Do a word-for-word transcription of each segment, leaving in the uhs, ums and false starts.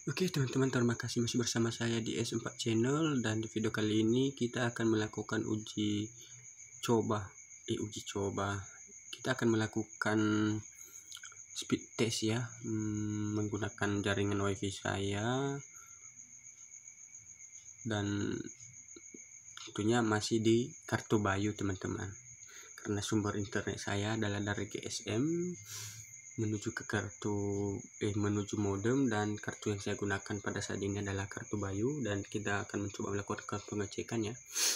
Oke teman-teman, terima kasih masih bersama saya di S empat Channel, dan di video kali ini kita akan melakukan uji coba eh uji coba kita akan melakukan speed test ya, hmm, menggunakan jaringan wifi saya, dan tentunya masih di kartu Bayu teman-teman, karena sumber internet saya adalah dari G S M menuju ke kartu eh menuju modem, dan kartu yang saya gunakan pada saat ini adalah kartu Bayu, dan kita akan mencoba melakukan pengecekan ya.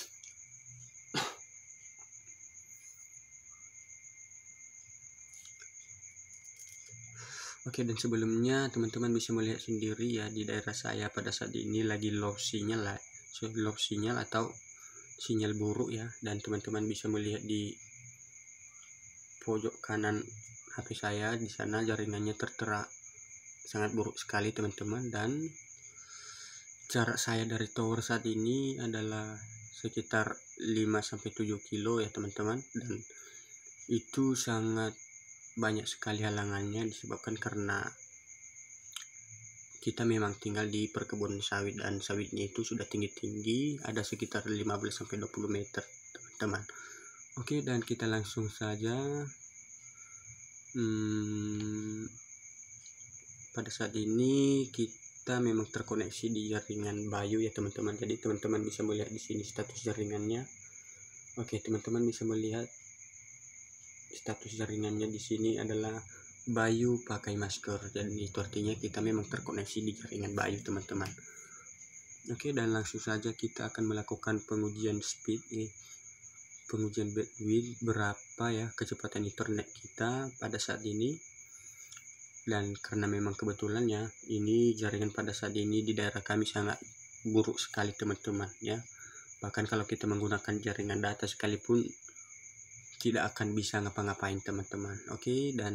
Oke, dan sebelumnya teman-teman bisa melihat sendiri ya, di daerah saya pada saat ini lagi low sinyal lah, low sinyal atau sinyal buruk ya, dan teman-teman bisa melihat di pojok kanan H P saya, di sana jaringannya tertera sangat buruk sekali teman-teman, dan jarak saya dari tower saat ini adalah sekitar lima sampai tujuh kilo ya teman-teman, dan itu sangat banyak sekali halangannya disebabkan karena kita memang tinggal di perkebunan sawit, dan sawitnya itu sudah tinggi-tinggi, ada sekitar lima belas sampai dua puluh meter teman-teman. Oke, dan kita langsung saja hmm, pada saat ini kita memang terkoneksi di jaringan Bayu ya teman-teman. Jadi teman-teman bisa melihat di sini status jaringannya. Oke, teman-teman bisa melihat status jaringannya di sini adalah Bayu pakai masker, dan itu artinya kita memang terkoneksi di jaringan Bayu teman-teman. Oke, dan langsung saja kita akan melakukan pengujian speed eh, pengujian bandwidth berapa ya kecepatan internet kita pada saat ini. Dan karena memang kebetulannya ini jaringan pada saat ini di daerah kami sangat buruk sekali teman-teman ya, bahkan kalau kita menggunakan jaringan data sekalipun tidak akan bisa ngapa-ngapain teman-teman. Oke, dan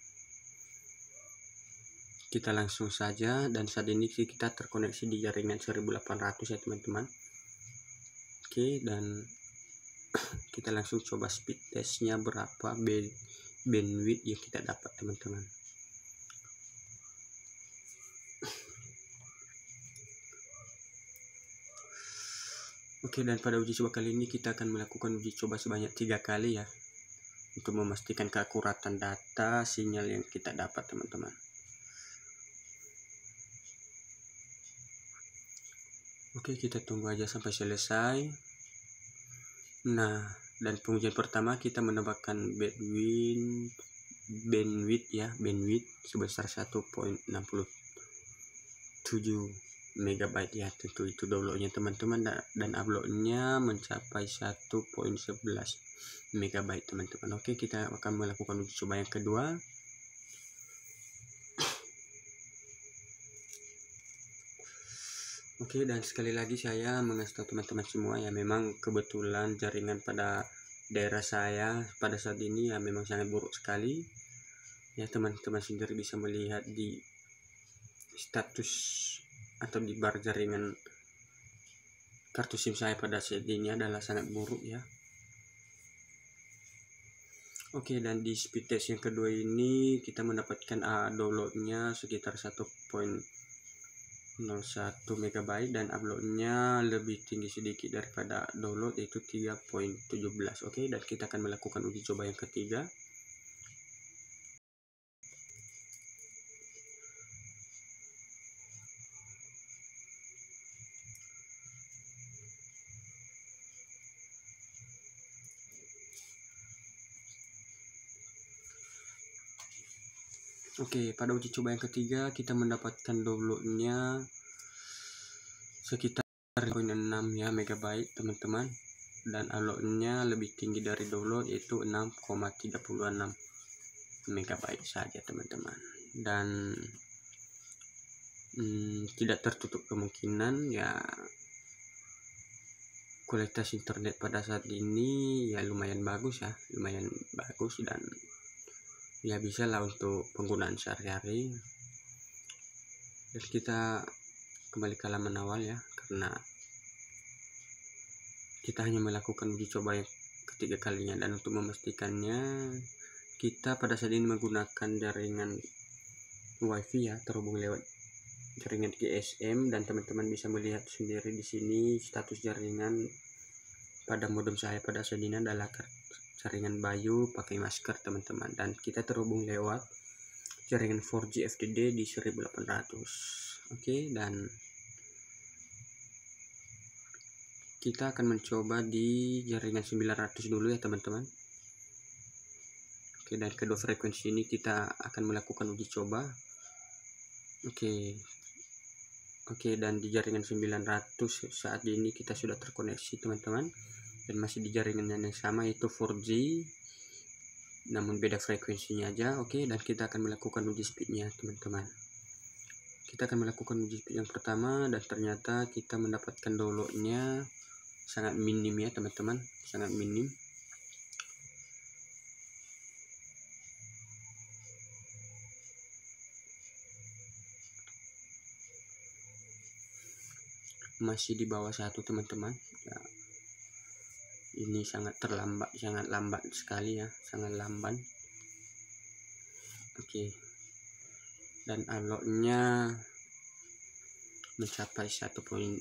kita langsung saja, dan saat ini kita terkoneksi di jaringan seribu delapan ratus ya teman-teman. Oke, dan kita langsung coba speed testnya berapa bandwidth yang kita dapat teman-teman. Oke, dan pada uji coba kali ini kita akan melakukan uji coba sebanyak tiga kali ya, untuk memastikan keakuratan data sinyal yang kita dapat teman-teman. Oke, kita tunggu aja sampai selesai. Nah, dan pengujian pertama kita menambahkan bandwidth bandwidth ya bandwidth sebesar satu koma enam tujuh megabyte ya, tentu itu downloadnya teman-teman, dan uploadnya mencapai satu koma sebelas megabyte teman-teman. Oke, kita akan melakukan uji coba yang kedua. Oke, dan sekali lagi saya mengasih tahu teman-teman semua ya, memang kebetulan jaringan pada daerah saya pada saat ini ya memang sangat buruk sekali ya, teman-teman sendiri bisa melihat di status atau di bar jaringan kartu SIM saya pada saat ini adalah sangat buruk ya. Oke, dan di speed test yang kedua ini kita mendapatkan uh, downloadnya sekitar satu koma nol satu megabyte, dan uploadnya lebih tinggi sedikit daripada download, yaitu tiga koma satu tujuh. Oke, dan kita akan melakukan uji coba yang ketiga. Oke, pada uji coba yang ketiga kita mendapatkan downloadnya sekitar tiga koma enam ya megabyte teman-teman, dan uploadnya lebih tinggi dari download, yaitu enam koma tiga enam megabyte saja teman-teman. Dan hmm, tidak tertutup kemungkinan ya kualitas internet pada saat ini ya lumayan bagus ya, lumayan bagus, dan ya bisa lah untuk penggunaan sehari-hari. Dan kita kembali ke halaman awal ya, karena kita hanya melakukan uji coba yang ketiga kalinya, dan untuk memastikannya kita pada saat ini menggunakan jaringan wifi ya, terhubung lewat jaringan G S M, dan teman-teman bisa melihat sendiri di sini status jaringan pada modem saya pada saat ini adalah jaringan Bayu pakai masker teman-teman, dan kita terhubung lewat jaringan empat G F D D di seribu delapan ratus. Oke, dan kita akan mencoba di jaringan sembilan ratus dulu ya teman-teman. Oke, dan kedua frekuensi ini kita akan melakukan uji coba. Oke. Oke, dan di jaringan sembilan ratus saat ini kita sudah terkoneksi teman-teman, dan masih di jaringan yang sama yaitu empat G, namun beda frekuensinya aja. Oke, dan kita akan melakukan uji speednya teman-teman. Kita akan melakukan uji speed yang pertama, dan ternyata kita mendapatkan downloadnya sangat minim ya teman-teman, sangat minim. Masih di bawah satu teman-teman ya. Ini sangat terlambat, sangat lambat sekali ya, sangat lambat. Oke, dan uploadnya mencapai satu koma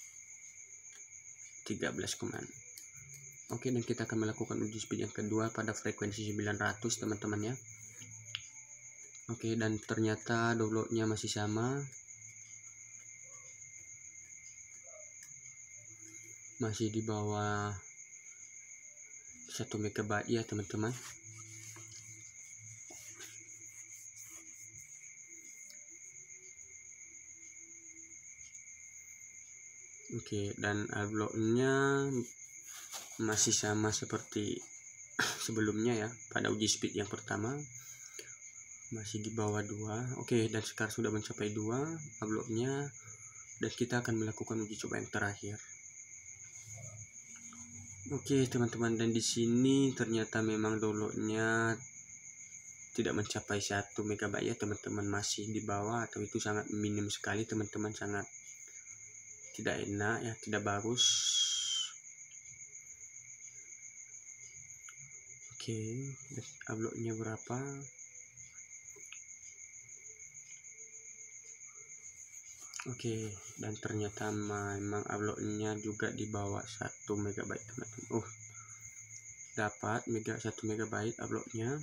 tiga belas. Oke, dan kita akan melakukan uji speed yang kedua pada frekuensi sembilan ratus teman-teman ya. Oke, dan ternyata downloadnya masih sama, masih di bawah satu megabyte ya teman-teman. Oke, dan uploadnya masih sama seperti sebelumnya ya, pada uji speed yang pertama masih di bawah dua. Oke, dan sekarang sudah mencapai dua uploadnya, dan kita akan melakukan uji coba yang terakhir. Oke teman-teman, dan di sini ternyata memang downloadnya tidak mencapai satu megabyte ya teman-teman, masih di bawah, atau itu sangat minim sekali teman-teman, sangat tidak enak ya, tidak bagus. Oke, uploadnya berapa? Oke, dan ternyata memang uploadnya juga di bawah satu megabyte teman-teman. Oh, dapat mega satu megabyte uploadnya.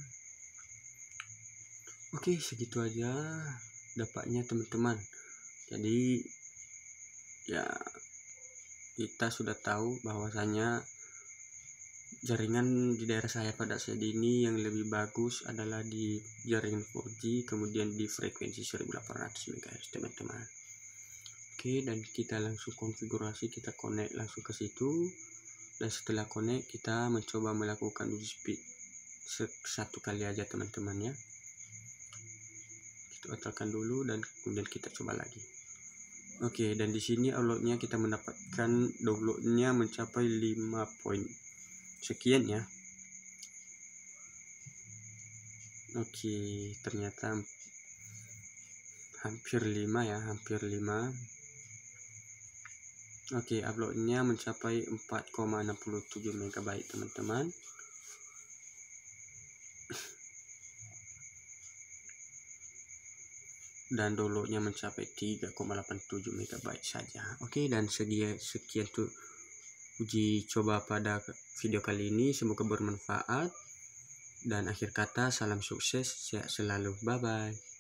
Oke, segitu aja dapatnya teman-teman. Jadi ya, kita sudah tahu bahwasanya jaringan di daerah saya pada saat ini yang lebih bagus adalah di jaringan empat G, kemudian di frekuensi seribu delapan ratus megahertz teman-teman. Oke, dan kita langsung konfigurasi, kita connect langsung ke situ, dan setelah connect kita mencoba melakukan uji speed satu kali aja teman-teman ya. Kita batalkan dulu, dan kemudian kita coba lagi. Oke, dan di sini uploadnya kita mendapatkan downloadnya mencapai lima point sekian ya. Oke, ternyata hampir lima ya, hampir lima. Oke, uploadnya mencapai empat koma enam tujuh megabyte teman-teman. Dan downloadnya mencapai tiga koma delapan tujuh megabyte saja. Oke, dan sekian sekian tuh uji coba pada video kali ini, semoga bermanfaat. Dan akhir kata, salam sukses, sehat selalu, bye bye.